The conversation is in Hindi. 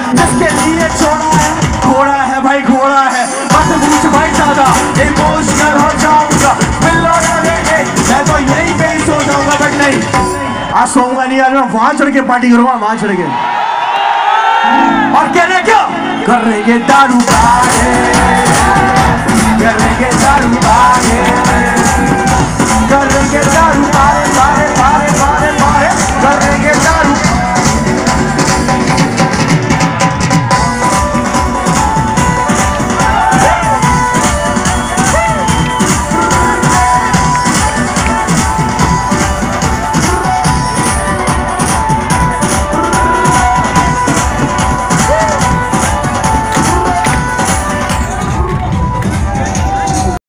जिसके लिए छोड़ा है घोड़ा है भाई, घोड़ा है। मत पूछ भाई ज्यादा, इमोशनल हो जाऊंगा, पिल्लो लगेंगे, मैं तो यहीं पे ही सो जाऊंगा। बट नहीं, आज सोऊंगा नहीं, आज मैं वहां चढ़ के पार्टी करूंगा, वहां चढ़ के। और कहने क्या करेंगे, दारू बागे, करेंगे दारू बागे, करेंगे दारू बागे।